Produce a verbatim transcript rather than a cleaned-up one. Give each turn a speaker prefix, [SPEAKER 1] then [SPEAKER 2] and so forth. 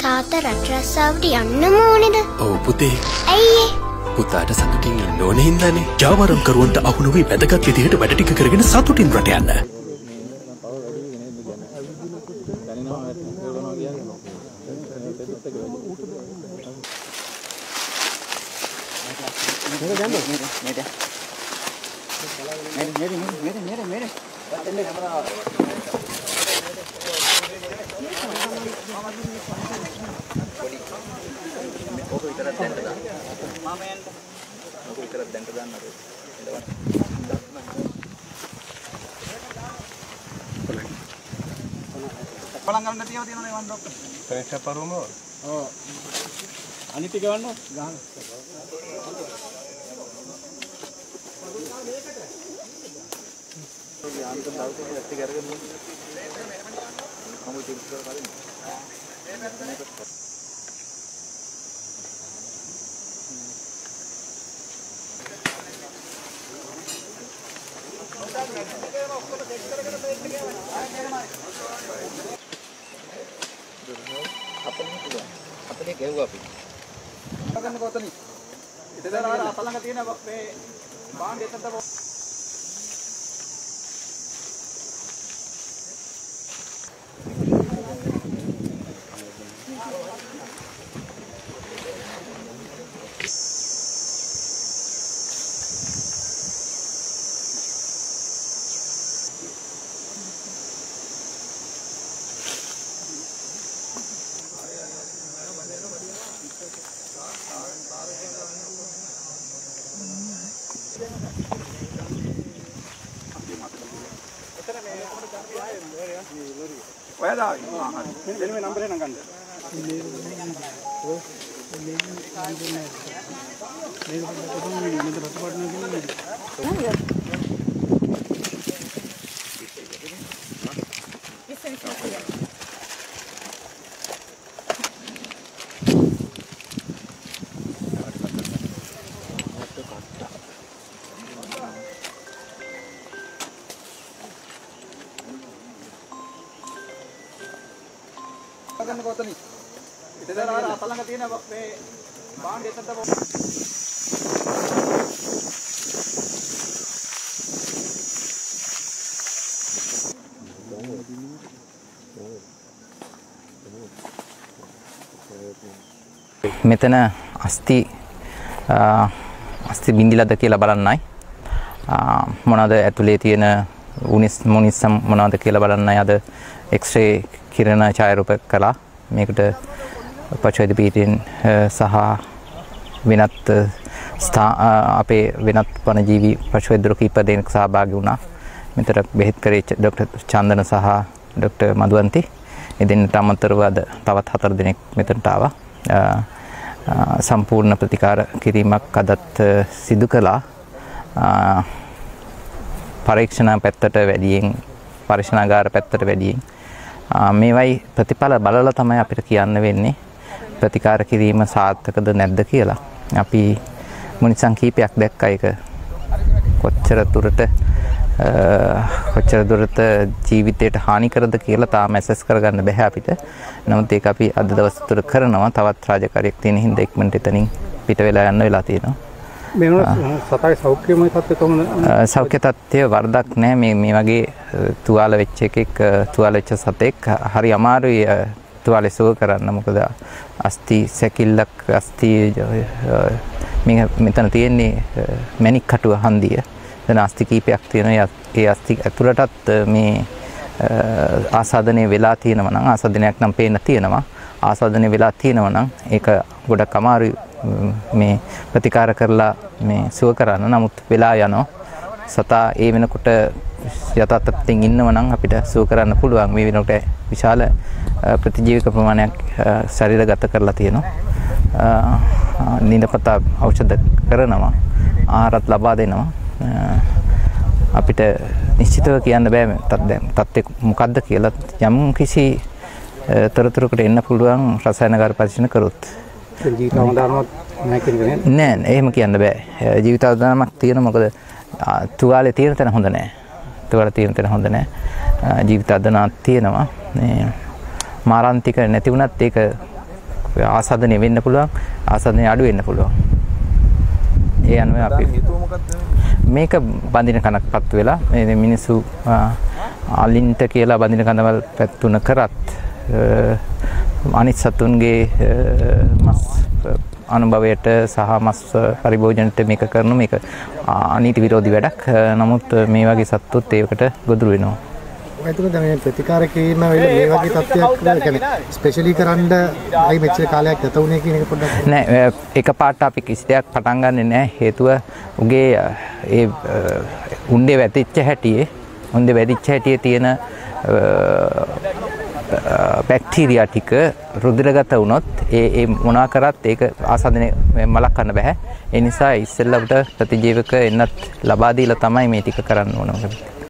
[SPEAKER 1] තාත්තා රට රස්සාවට යන්නම ඕනේද?
[SPEAKER 2] ඔව් පුතේ.
[SPEAKER 1] ඇයි
[SPEAKER 2] පුතාට සතුටින් ඉන්න ඕනේ හින්දානේ. ජාවාරම් කරුවන්ට අහු නොවි වැදගත් විදිහට වැඩ ටික කරගෙන සතුටින් රට යන්න.
[SPEAKER 3] Pelanggan nanti yang tiada yang dokter. Saya paruh mau. Oh, ani tiga mana? Jangan. Apa ni tu? Apa ni kau apa? Apa kan kau tadi? Kita dah ada apa lang katina bakte bang dia tentang. Where are you? Tell me number and number. Kan kau tadi, kita dah ada apa lang katina bakte bang dia tentang.
[SPEAKER 4] මෙතන අස්ති අස්ති බින්දිලාද කියලා බලන්නයි මොනවාද ඇතුලේ තියෙන උනිස් මොනිස්සම් මොනවාද කියලා බලන්නයි අද X-ray කිරණ ඡායාරූපක කළා මේකට පචවේද පීඨයෙන් සහ වෙනත් අපේ වෙනත් වනජීවි පශුවෛද්‍යවරු කීප දෙනෙක් සහභාගී වුණා. මෙතන බෙහෙත් කරේ ડોક્ટર චන්දන සහ ડોક્ટર මදුවන්ති. ඒ දෙන්නට අමතරව අද තවත් හතර දෙනෙක් මෙතනට ආවා. සම්පූර්ණ ප්‍රතිකාර කිරීමක් අදත් සිදු කළා. පරීක්ෂණ පැත්තට වැඩියෙන් පරීක්ෂණාගාර පැත්තට වැඩියෙන් මේවයි ප්‍රතිඵල බලලා තමයි අපිට කියන්න වෙන්නේ ප්‍රතිකාර කිරීම සාර්ථකද නැද්ද කියලා. අපි මොනිසං කීපයක් දැක්කා ඒක කොච්චර දුරට කොච්චර දුරට ජීවිතයට හානි කරද කියලා තාම ඇසස් කරගන්න බැහැ අපිට. නමුත් ඒක අපි අද දවස් තුන කරනවා. තවත් රාජකාරියක් තියෙන හින්දා ඉක්මනට එතනින් පිට වෙලා යන්න වෙලා තියෙනවා.
[SPEAKER 3] මේ සතයි සෞඛ්‍යමය තත්ත්වය කොහොමද?
[SPEAKER 4] සෞඛ්‍ය තත්ත්වය වරදක් නැහැ. මේ මේ වගේ තුවාල වෙච්ච එකෙක් තුවාල වෙච්ච සතෙක් හරි අමාරුයි තුවාලේ සුව කරන්න. මොකද අස්ති සැකිල්ලක් අස්ති මේ මෙතන තියෙන්නේ මැණික් කටුව හන්දිය. එතන අස්ති කීපයක් තියෙනවා. ඒ අස්ති ඇතුළටත් මේ ආසාදනය වෙලා තියෙනවා නම් ආසාදනයක් නම් පේන්න තියෙනවා. ආසාදනය වෙලා තියෙනවා නම් ඒක ගොඩක් අමාරුයි මේ ප්‍රතිකාර කරලා මේ සුව කරන්න. නමුත් වෙලා යනවා. සතා ඒ වෙනකොට යථාර්ථයෙන් ඉන්නව නම් අපිට සුව කරන්න පුළුවන්. මේ වෙනකොට විශාල ප්‍රතිජීවක ප්‍රමාණයක් ශරීරගත කරලා තියෙනවා. නිදපත ඖෂධ කරනවා. ආහාරත් ලබා දෙනවා. අපිට නිශ්චිතව කියන්න බෑ තත්ත්වය මොකද්ද කියලා. යම් කිසි තොරතුරකට එන්න පුළුවන් රසායනකාර පරීක්ෂණ කරොත්.
[SPEAKER 3] ජීවිතාවදානමක් නැහැ කියන්නේ
[SPEAKER 4] නෑ නෑ එහෙම කියන්න බෑ. ජීවිතාවදානමක් තියෙන මොකද තුවාලේ තියෙන තැන හොඳ නෑ. තුවාලේ තියෙන තැන හොඳ නෑ. ජීවිතාවදානක් තියෙනවා. මේ මාරාන්තික නැති වුණත් ඒක ආසාදනය වෙන්න පුළුවන්, ආසාදනය අඩු වෙන්න පුළුවන්. ඒ අනුව අපි මේක බඳින කනක්පත් වෙලා මේ මිනිස්සු අලින්ට කියලා බඳින කඳවල් පැත්තුන කරත් අනිත් සතුන්ගේ මස් අනුභවයට සහ මස් පරිභෝජනයට මේක කරන මේක අනීති විරෝධී වැඩක්. නමුත් මේ වගේ සත්තුත් ඒකට ගොදුරු වෙනවා.
[SPEAKER 5] එතකොට දැන් මේ ප්‍රතිකාර කිරීම වෙලේ මේ වගේ තත්ත්වයක් කියන්නේ ස්පෙෂලි කරන්න අයි මෙච්චර කාලයක් ගත වුණේ කියන එක පොඩ්ඩක්
[SPEAKER 4] නෑ එකපාරට අපි කිසි දෙයක් පටන් ගන්නෙ නෑ. හේතුව උගේ ඒ උණ්ඩේ වැටිච්ච හැටියේ උණ්ඩේ වැටිච්ච හැටියේ තියෙන බැක්ටීරියා ටික රුධිරගත වුණොත් ඒ ඒ මොනවා කරත් ඒක ආසාදනය මලක් ගන්න බෑ. ඒ නිසා ඉස්සෙල්ලට ප්‍රතිජීවක එන්නත් ලබා දීලා තමයි මේ ටික කරන්න ඕන.